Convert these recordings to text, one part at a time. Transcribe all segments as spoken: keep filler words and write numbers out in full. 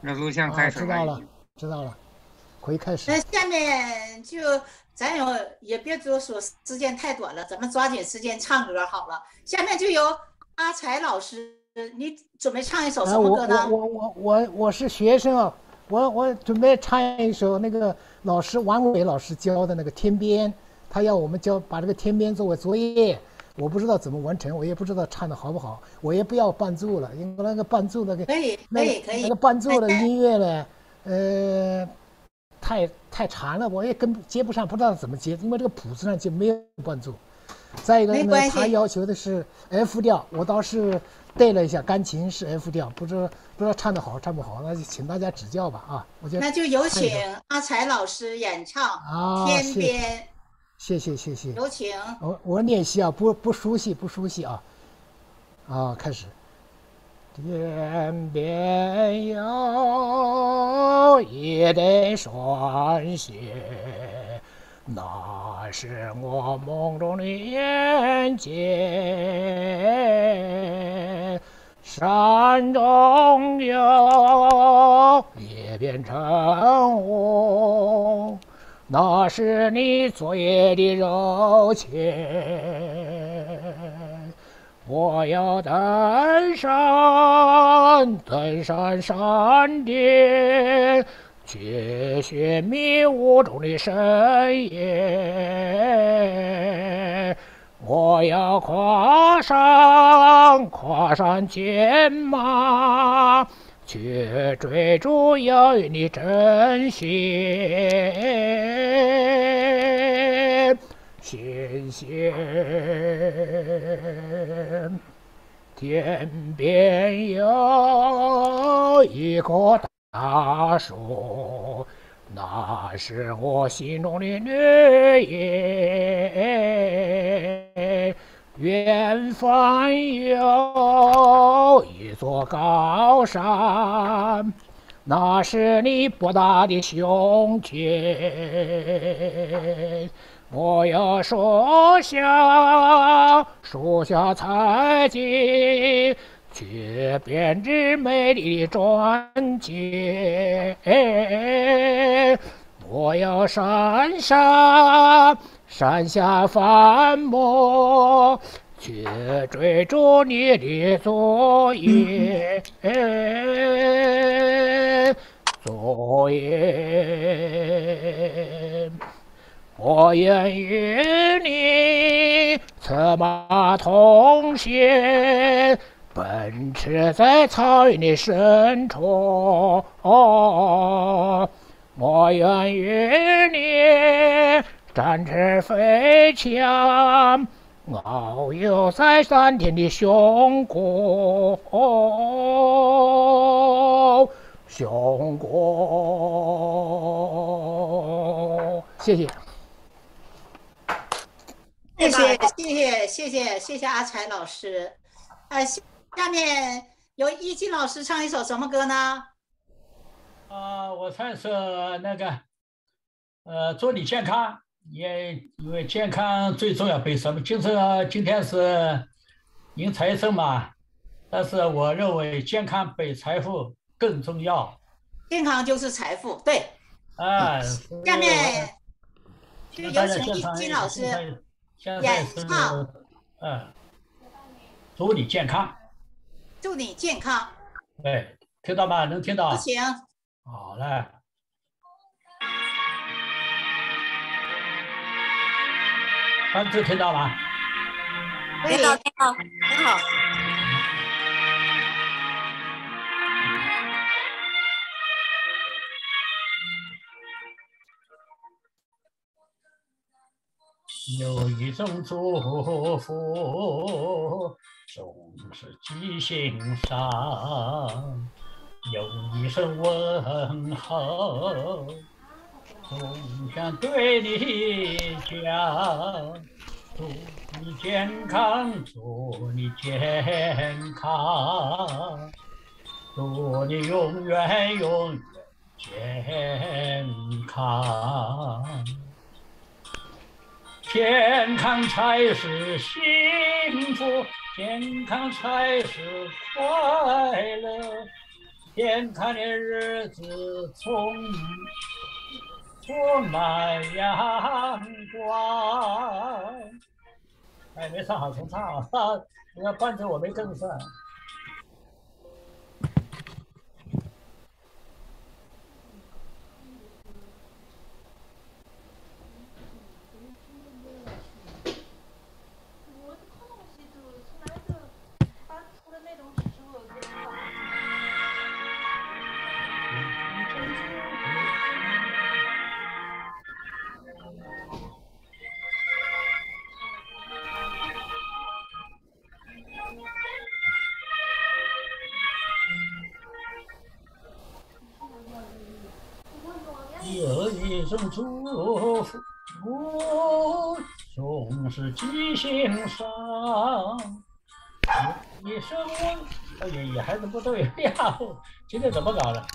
那录像啊， 开始了， 知道了， 已经。 知道了，可以开始。 那下面就咱有也别多说，时间太短了，咱们抓紧时间唱歌好了。下面就由阿才老师，你准备唱一首哎， 什么我我歌呢？ 我我我我是学生啊，我我准备唱一首那个老师王伟老师教的那个《天边》，他要我们教把这个《天边》作为作业，我不知道怎么完成，我也不知道唱的好不好，我也不要伴奏了，因为那个伴奏那个可以，可那个以，可以。 那个伴奏的音乐呢，呃，太太长了，我也跟接不上，不知道怎么接，因为这个谱子上就没有伴奏。再一个呢， 没关系他要求的是 F 调，我倒是对了一下，钢琴是 F 调，不知道不知道唱的好唱不好，那就请大家指教吧啊！我就那就有请唱一首阿才老师演唱啊， 《天谢边》， 谢谢谢谢， 有请。 我我练习啊，不不熟悉不熟悉啊啊，开始。天边有一对双鞋，那是我梦中的眼睛。山中有一片晨雾，那是你昨夜的柔情。我要登上登上山顶，去寻觅雾中的深夜。我要跨上跨上骏马，去追逐遥远的真心。星星，天边有一棵大树，那是我心中的绿叶。远方有一座高山，那是你博大的胸襟。我要树下树下采集，去编织美丽的传奇。我要山上山下翻摸，去追逐你的作业。作业。我愿与你策马同行，奔驰在草原的深处。我愿与你展翅飞翔，遨游在山天的胸谷。胸谷，谢谢。 谢谢谢谢谢谢谢谢阿才老师，呃，下面由一金老师唱一首什么歌呢？ 啊、呃，我唱首那个，呃，祝你健康，也因为健康最重要。为什么？就是今天是迎财神嘛，但是我认为健康比财富更重要。 健康就是财富，对。 啊， 下面就有请一金老师演唱。 嗯，祝你健康。 祝你健康。 对，听到吗？能听到？ 有请。 好嘞。班子听到吗？ 听到，听到，很好。 有一种祝福总是记心上，有一声问候总想对你讲，祝你健康，祝你健康，祝你永远永远健康。健康才是幸福，健康才是快乐， 眼看的日子充充满阳光。哎，没唱好，重唱啊！这个伴奏我没跟上。有一种祝福，总是记心上。一生我，哎呀呀，还是不对呀！今天怎么搞的？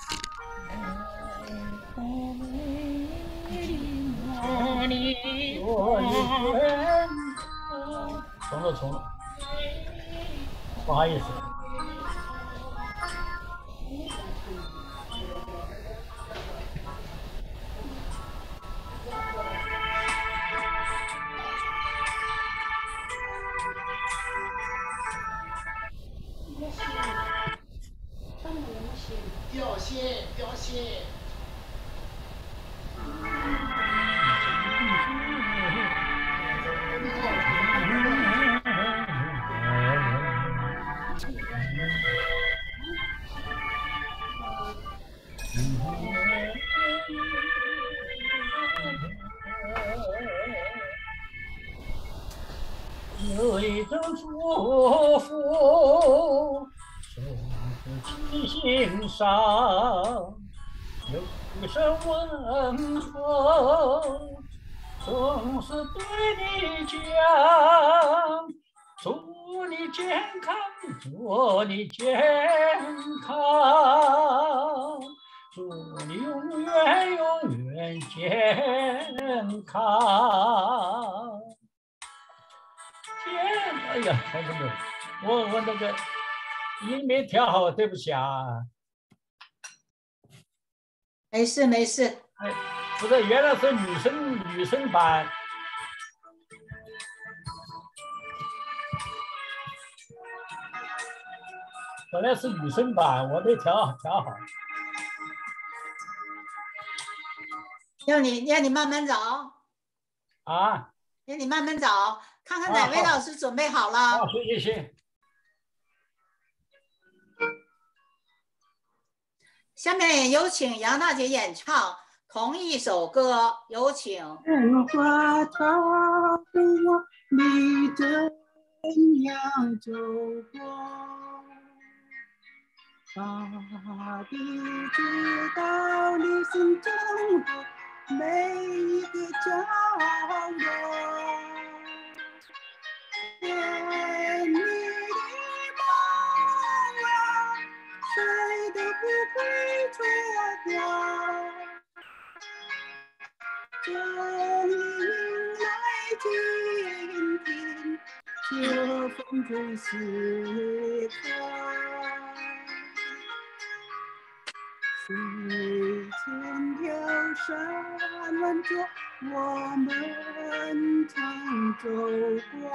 重了重了，不好意思。 掉线，掉线。 有一种祝福，总是记心上，有一声问候，总是对你讲，祝你健康，祝你健康，祝你永远永远健康。天，哎呀，好朋友，我我那个音没调好，对不起啊。 没事没事。 哎，不是，原来是女生女生版。本来是女生版，我没调调好。 要你要你慢慢找。 啊？ 要你慢慢找，看看哪位老师准备好了。 啊，行行行。 下面有请杨大姐演唱同一首歌，有请。 春花桃花，你怎样走过？大地知道你心中的每一个角落。甜蜜的梦啊，谁都不会错过。终于迎来今天这风吹时刻，水千条山弯着我们曾走过，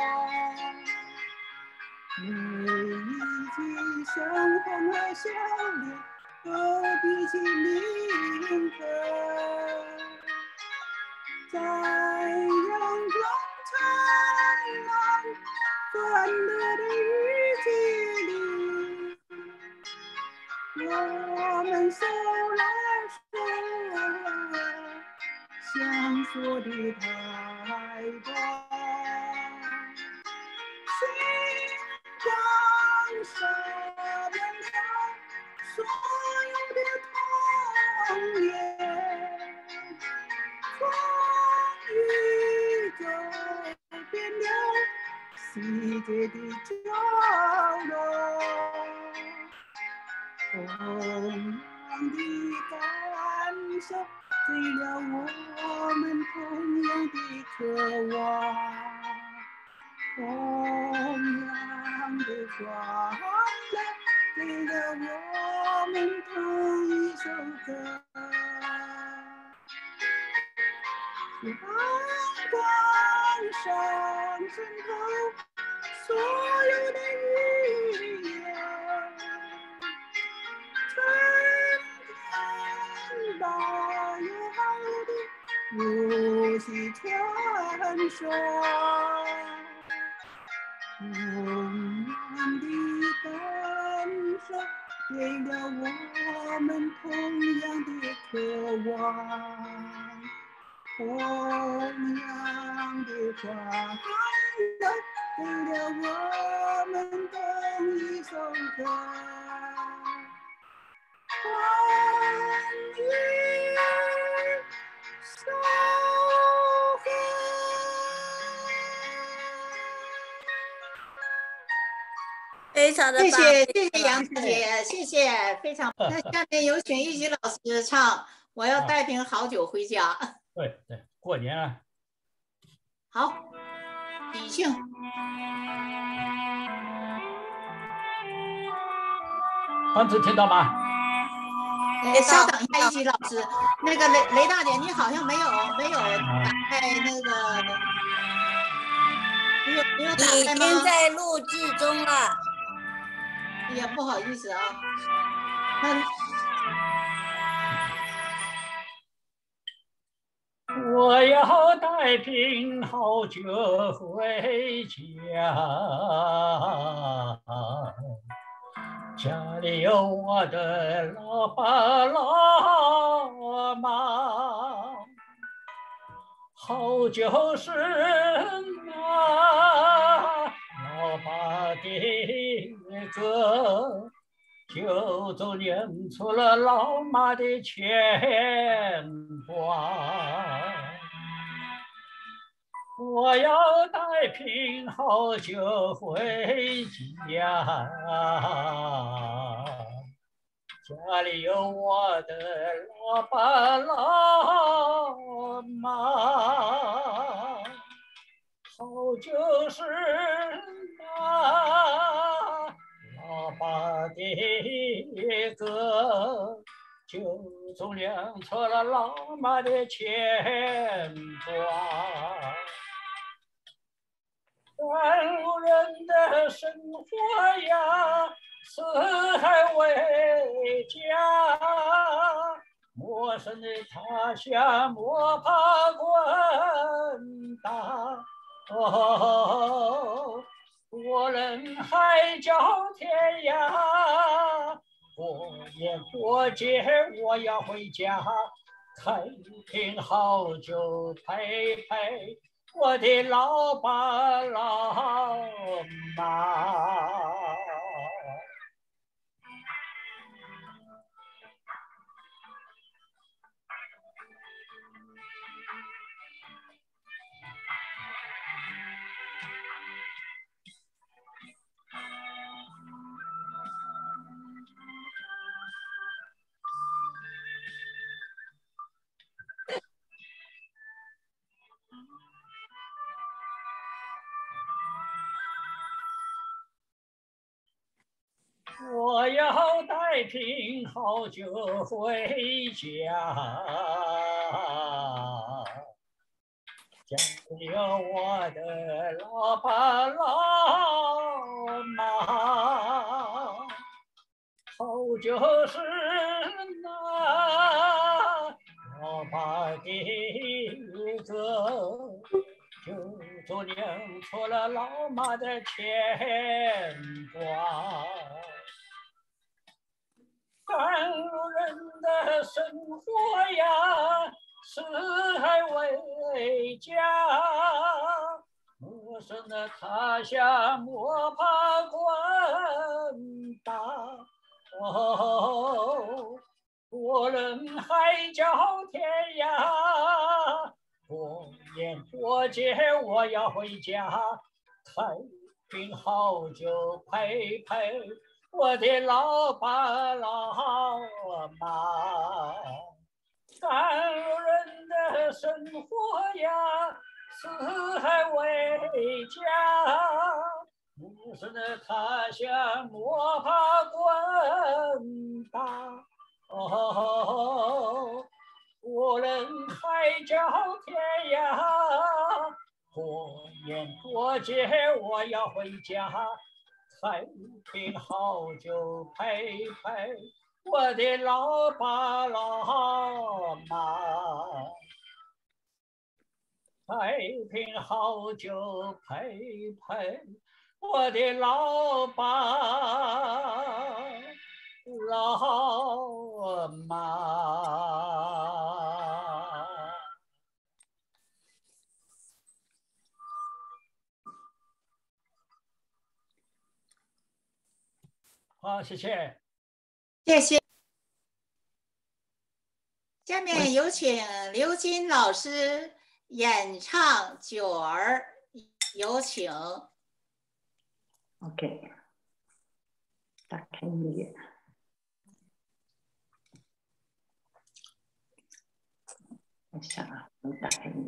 每一句相逢和笑脸都比起铭刻，在阳光灿烂欢乐的日子里，我们手拉手，相说的太多，星光沙面上所有的童年，风雨走遍了世界的角落，同样的感受，给了我们同样的渴望，同样的快乐，给了我们同一首歌。阳光上渗透所有的语言，春天把友好的呼吸传说，永远的感受，给了我们同样的渴望。同样的快乐，给了我们同一首歌。欢迎收看。 非常的谢棒， 谢谢谢杨子姐，谢谢，非常。那下面有请玉吉老师唱《我要带瓶好酒回家》。 对对，过年啊。 好，喜庆。 班子听到吗？ 哎，稍等一下，一吉老师，那个雷雷大姐，你好像没有没有打开那个，你有你有打已开吗？ 经在录制中了。 哎呀，不好意思啊，那。 我要带瓶好酒回家，家里有我的老爸老妈，好酒是那老爸的歌，酒都酿出了老妈的牵挂。我要带瓶好酒回家，家里有我的老爸老妈，好酒是那老爸的歌，酒中酿出了老妈的牵挂。赶路人的生活呀，四海为家，陌生的他乡莫怕滚打。哦，过人海角天涯，过年过节我要回家，开瓶好酒陪陪我的老爸老妈。我要带瓶好酒回家，家里有我的老爸老妈，好酒是那老爸的歌，酒都酿出了老妈的牵挂。赶路人的生活呀，四海为家，陌生的他乡莫怕滚打。哦，过人海角天涯，过年过节我要回家，开瓶好酒陪陪我的老爸老妈。赶路人的生活呀，四海为家，陌生的他乡莫怕滚大。哦，无论海角天涯，过年过节我要回家，菜品好酒陪陪我的老爸老妈。菜品好酒陪陪我的老爸老妈。好，谢谢， 谢谢。下面有请刘金老师演唱《九儿》，有请。 OK， 打开音乐。我想啊，我打开音乐。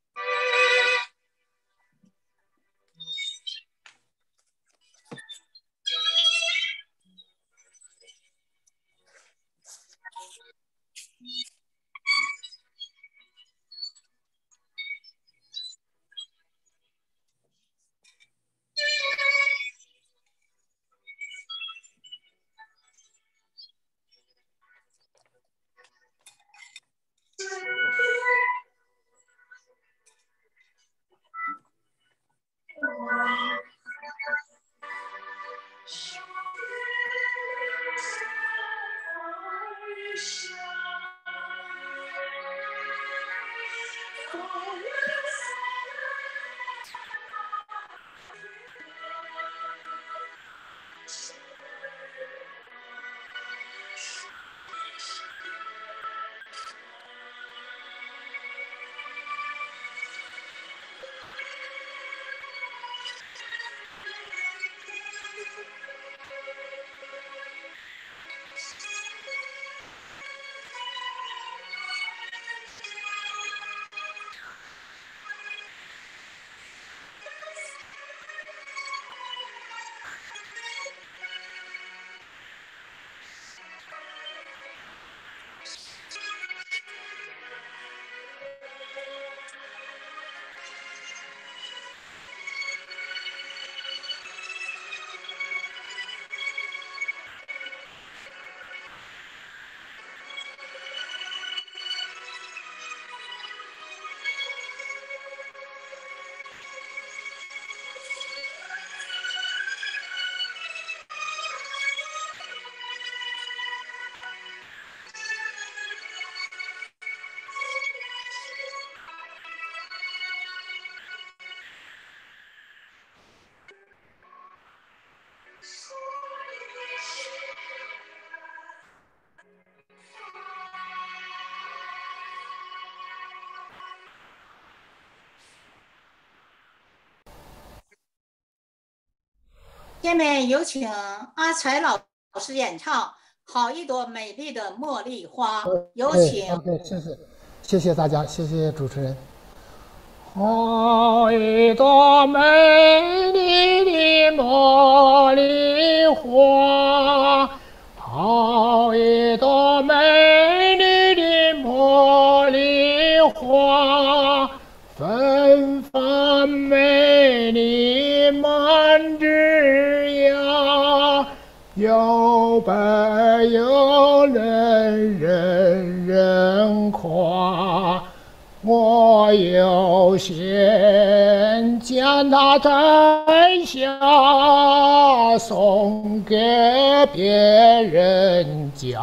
下面有请阿才老师演唱《好一朵美丽的茉莉花》，有请。 OK， 谢谢，谢谢大家，谢谢主持人。好一朵美丽的茉莉花，好一朵美丽的茉莉花，芬芳美丽满枝桠，有白有嫩，人人夸。我有心将它摘下，送给别人家。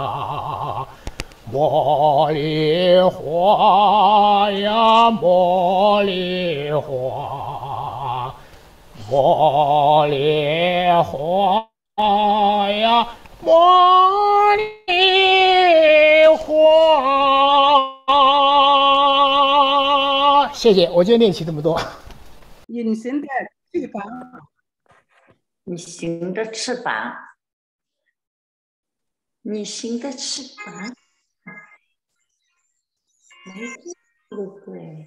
茉莉花呀，茉莉花，茉莉花呀，茉莉花。谢谢，我就练习这么多。 隐形的翅膀， 隐形的翅膀，隐形的翅膀，没对不对？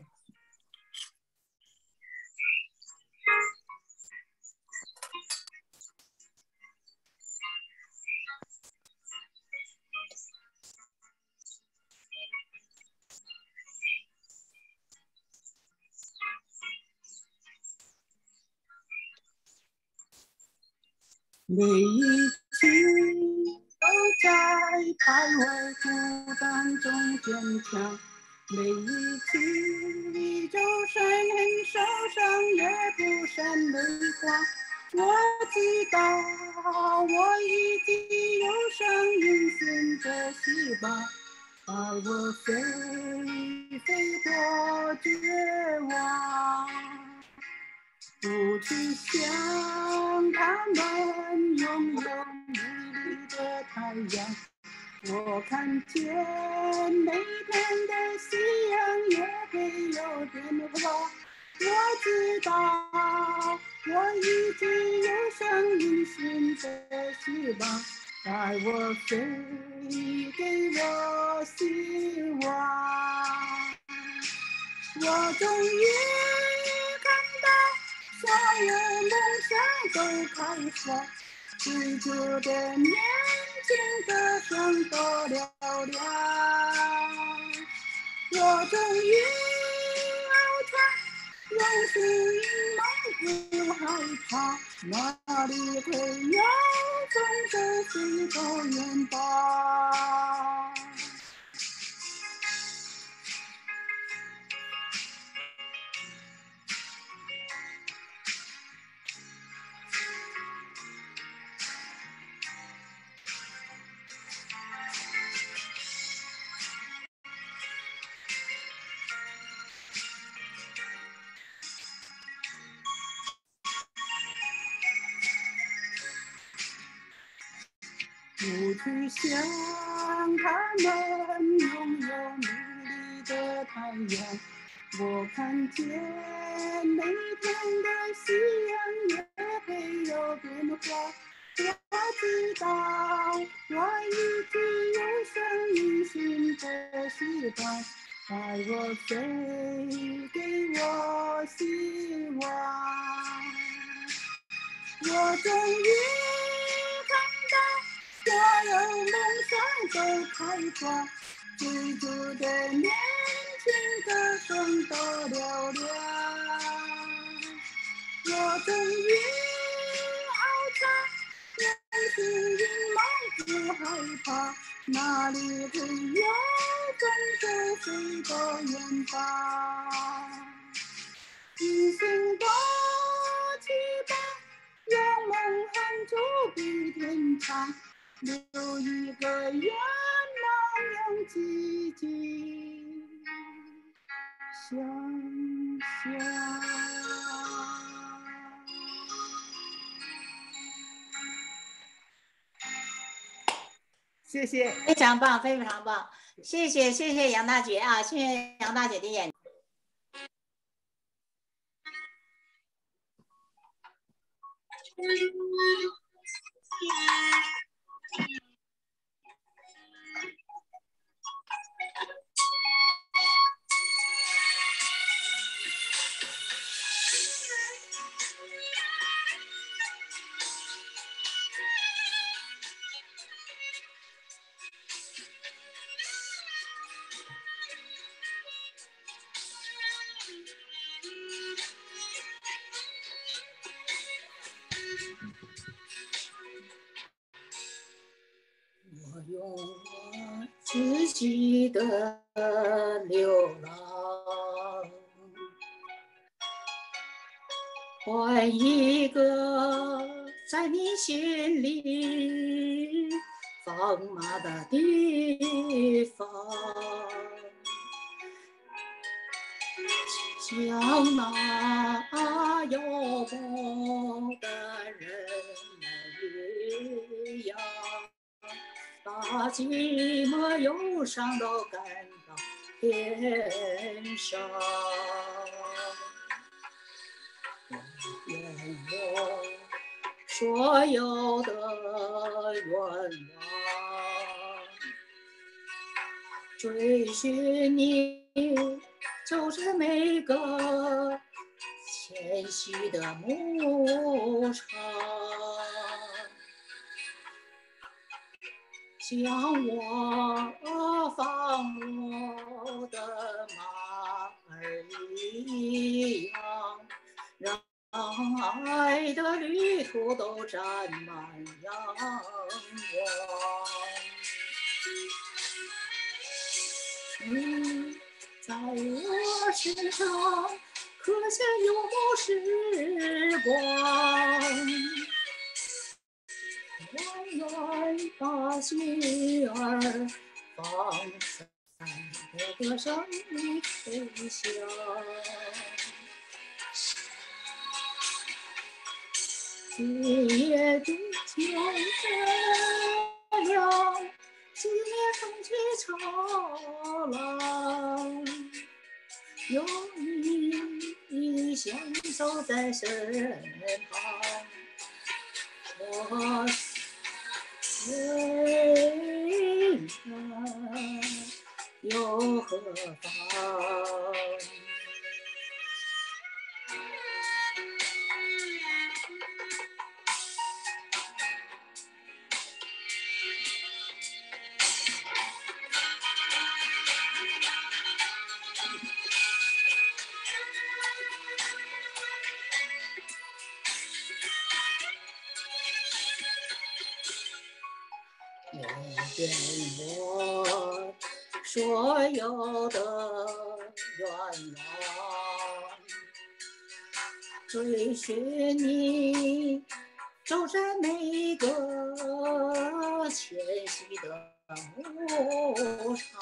每一天都在徘徊孤单中坚强，每一天你就算很受伤，也不闪泪光。我知道我已经有上隐形的希望，而我飞飞过绝望，不去想他们拥有美丽的太阳。我看见每天的夕阳也会有变化，我知道我已经有上隐形的希望，带我飞，给我希望。我终于看到所有梦想都开花，追逐的年轻歌声多嘹亮。我终于翱翔，用心梦不害怕，哪里会有风车飞到远方。不去想他们拥有美丽的太阳，我看见每天的夕阳也会有变化。我知道我已经有上隐形的希望，带我飞，给我希望。我终于所有梦想都开花，追逐的年轻歌声多嘹亮。我终于翱翔，用心梦不害怕，哪里会有风筝飞到远方。一心多期盼，让梦喊出比天长，留一个愿望，让奇迹想象。谢谢， 非常棒，非常棒，谢谢谢谢杨大姐啊，谢谢杨大姐的演。我用我自己的流浪，换一个在你心里放马的地方，将那有梦的人们一样，把寂寞忧伤都赶到天上。愿我所有的愿望，追寻你，走在每个迁徙的牧场，将我放我的马儿一样，让让爱的旅途都沾满阳光。你在我身上刻下永时光，弯弯把心儿放在我的生命飞翔。今夜的秋月亮，今夜风起潮浪，有你相守在身旁，我虽然又何妨？愿我所有的愿望，追寻你，走在每一个前行的路上，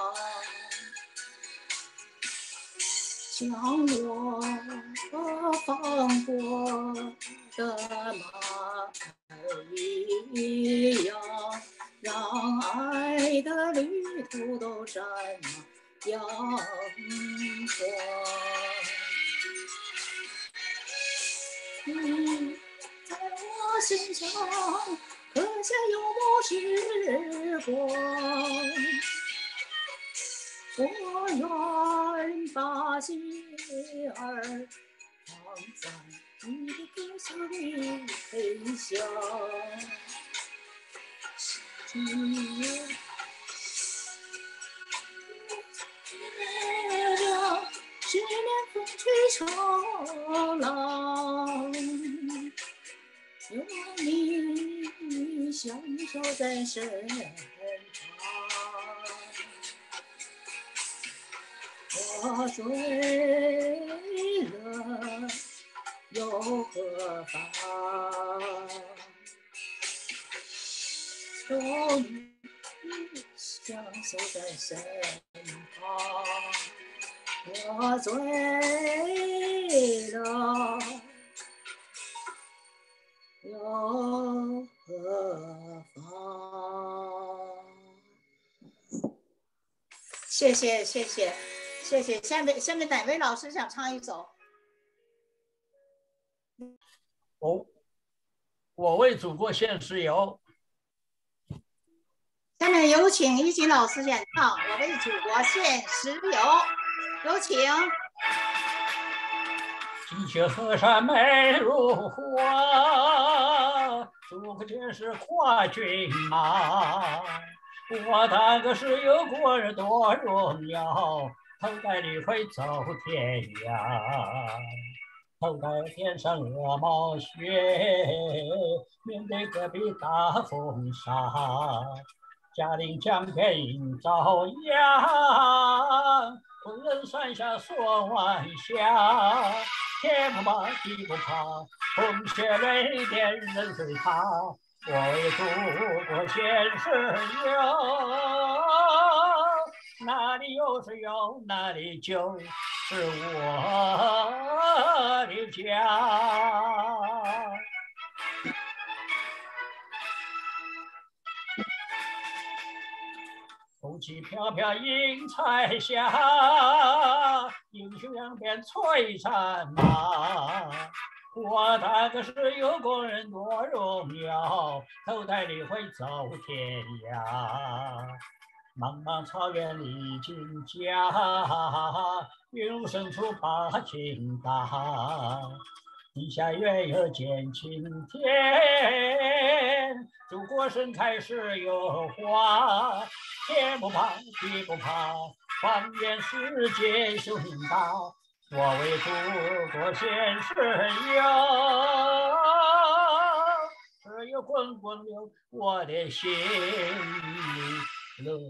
像我放过的马儿一样，让爱的旅途都沾满阳光。你在我身上刻下永不时光，我愿把心儿放在你的歌声里飞翔。月亮是连风吹潮浪，有你相守在身旁，我醉了又何妨？有你相守在身旁，我醉了又何妨？谢谢谢谢谢谢，下面下面哪位老师想唱一首？ 我我为祖国献石油。 下面有请一锦老师演唱《我为祖国献石油》，有请。 鸡血河山美如画，祖国建设跨骏马。我大哥是有国人多荣耀，头戴绿盔走天涯。头戴天上鹅毛靴，面对戈壁大风沙。嘉陵江边映朝阳，不忍山下锁晚霞。天不怕地不怕，风雪雷电任随他。我为祖国献石油，哪里有石油哪里就是我的家。风起飘飘映彩霞，英雄两边璀璨马。我大哥是有工人多荣耀，头戴绿盔走天涯。茫茫草原历经家，云雾深处把情打。地下原有见青天，祖国盛开石油花。天不怕地不怕，放眼世界雄大。 我为祖国献身呀，只有滚滚流我的心乐。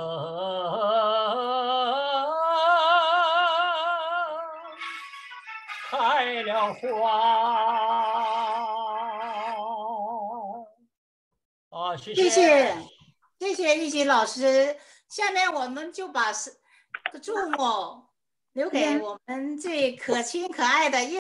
开了花。啊，谢谢谢，谢谢玉琴老师。下面我们就把是祝福留给我们最可亲可爱的。